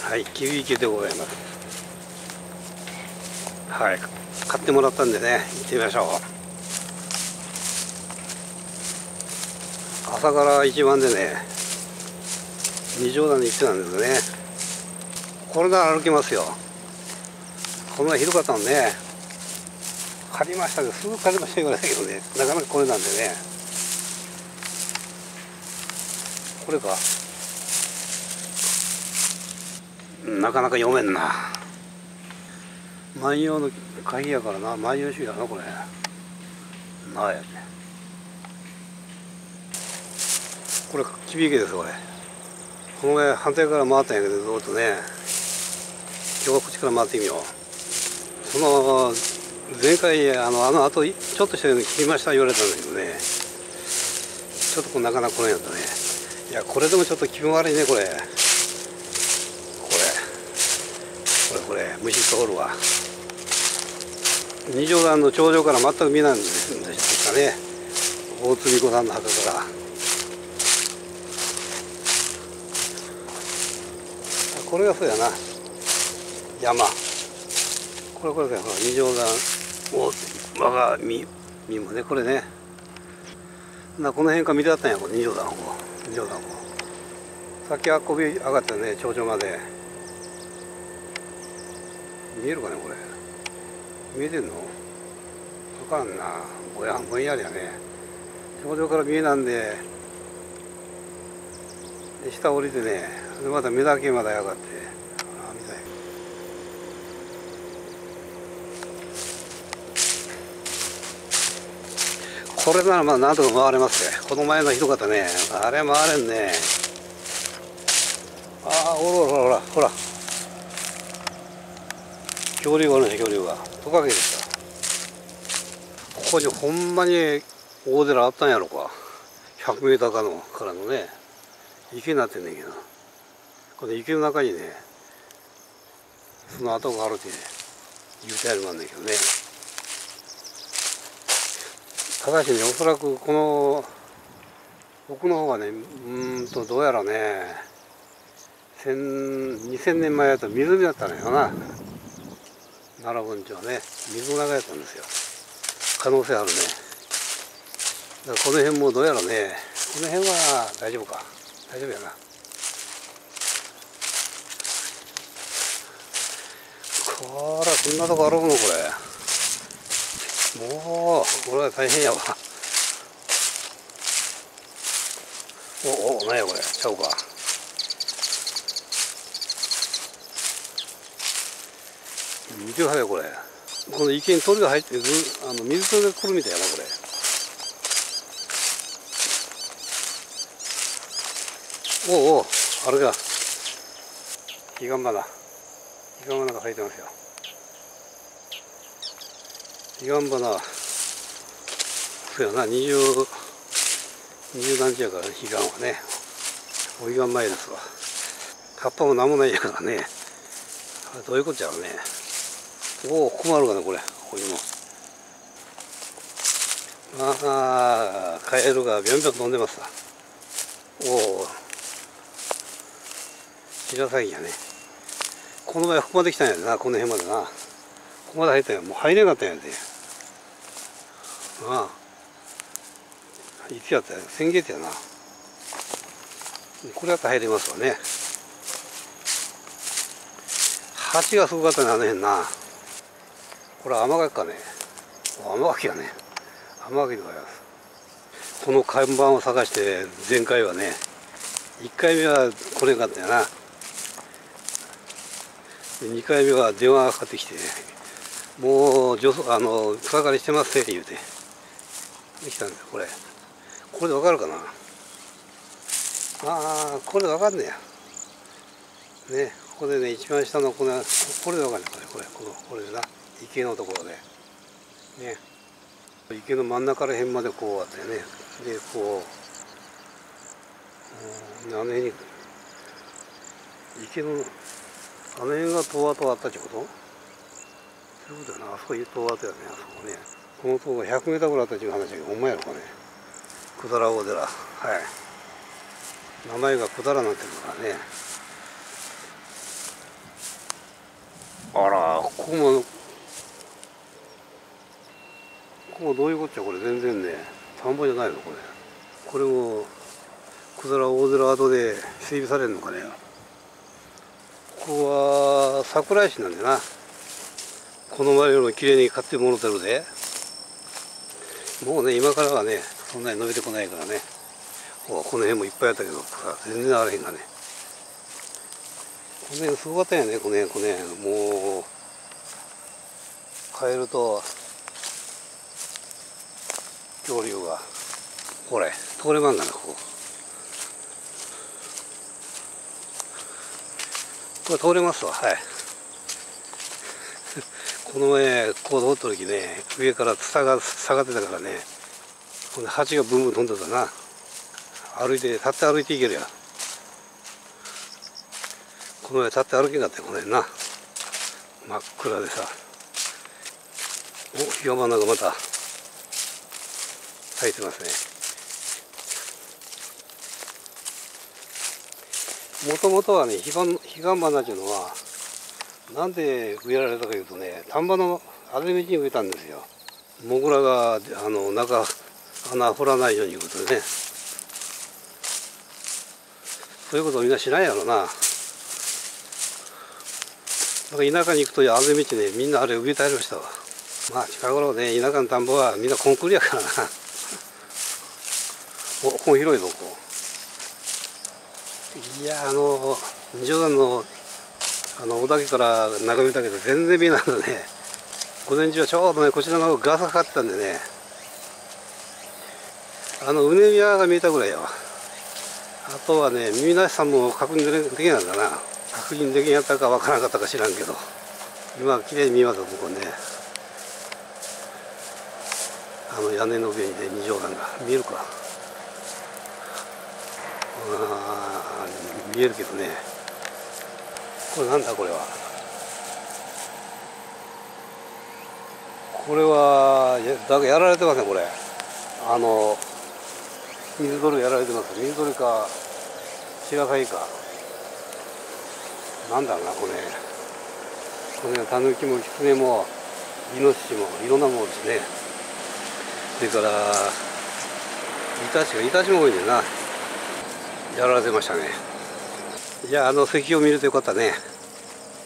はい、キウイ池でございます。はい、買ってもらったんでね、行ってみましょう。朝から一番でね、二条段に行ってたんですね。これなら歩けますよ。こんなひどかったのね。借りましたけど、すぐ借りましたよだけどね、なかなかこれなんでね。これか。なかなか読めんな。万葉の鍵やからな、万葉集やな、これ。なあやね。これ、キビ池です、これ。この前、反対から回ったんやけど、ずっとね。今日はこっちから回ってみよう。その、前回、あの後、ちょっとしたように聞きました言われたんだけどね。ちょっとなかなか来ないんだね。いや、これでもちょっと気分悪いね、これ。これ、虫通るわ。二条段の頂上から全く見ないんですかね。大津美子さんの墓から。これがそうやな。山。これが二条段、我が身もね、これね。この辺から見てあったんや、これ二条段を。さっきあっこび上がったね、頂上まで。見えるかね、これ。見えてんの？わかんな。ぼんやりやね。頂上から見えなんで、下降りてね、でまた目だけまで上がって、見たい。これならまあなんとか回れますね。この前のひどかったね。あれ回れんね。ほら。恐竜があるね、恐竜が。トカゲでした。ここにほんまに大寺あったんやろか。100メーターからのね、池になってんねんけど。この池の中にね、その跡があるって言うてあるもんだけどね。ただしね、おそらくこの奥の方がね、どうやらね、2000年前やったら湖だったのよな。奈良盆地はね、水の中やったんですよ。可能性あるね。だからこの辺もどうやらね、この辺は大丈夫か。大丈夫やな。こら、こんなとこ歩くのこれ。もう、これは大変やわ。なんやこれ、ちゃうか。見てくださいよ、これ。この池に鳥が入ってる、水鳥が来るみたいやな、これ。あれだ。彼岸花が咲いてますよ。彼岸花、そうやな、二十何日やから、彼岸はね。お彼岸前ですわ。葉っぱも何もないやからね。あれどういうことやろうね。ここもあるかな、これ。ここにも。カエルがビョンビョン飛んでますわ。白鷺やね。この前ここまで来たんやでな、この辺までな。ここまで入ったんや。もう入れなかったんやで。いつやったや、先月やな。これやったら入れますわね。蜂がすごかったね、あの辺な。これ甘柿かね。甘柿やね。甘柿でございます。この看板を探して前回はね、1回目は来れなかったんやな。2回目は電話がかかってきて、もう草刈りしてますって言うて来たんですよ。これでわかるかな。これでわかんねやね。ここでね、一番下のこれでわかんねえ。これでな、池のところでね、池の真ん中から辺までこうあってね、でこう、あの辺に池のあの辺が塔跡あったってこと？そういうことやな。あそこいう塔跡やね、あそこね。この塔が100メーターぐらいあったっていう話だけど、ほんまやろかね。百済大寺。はい。名前が百済になってるからね。 ここもどういうこっちゃこれ。全然ね田んぼじゃないのこれ。これも大空跡で整備されるのかね。ここは桜井市なんだよな。この前よりも綺麗に買ってもろてるで。もうね今からはねそんなに伸びてこないからね。この辺もいっぱいあったけど全然あらへんがね。この辺すごかったよね。この辺もうカエルと恐竜がこれ通れまんがな。これ通れますわ。はい。この前こう通った時ね上からツタが下がってたからね、ほんで蜂がブンブン飛んでたな。立って歩いていけるやん。この前立って歩けんかったよこの辺な。真っ暗でさ。お、ヒガマナがまた咲いてますね。もともとはねヒガマナっていうのはなんで植えられたかいうとね、田んぼのあぜ道に植えたんですよ。モグラが穴掘らないようにいうことでね。そういうことをみんなしないやろな。だから田舎に行くとあぜ道ねみんなあれ植えたりしたわ。まあ近頃ね田舎の田んぼはみんなコンクリやからな。お、ここ広いぞここ。いや冗談の小竹から眺めたけど全然見えないのね。午前中はちょうどねこちらの方ガサかかってたんでね、うねりが見えたぐらいよ。あとはね耳なしさんも確認できないんだな。確認できんやったかわからなかったか知らんけど、今綺麗に見えますよここね。屋根の上にね二条段が見えるか。見えるけどね。これなんだこれは。これはだからやられてますねこれ。水鳥やられてます。水鳥か白鷺かなんだろうなこれ。タヌキもキツネもイノシシもいろんなものですね。それからイタチも多いんだよな。やられてましたね。じゃあ石碑を見るとよかったね。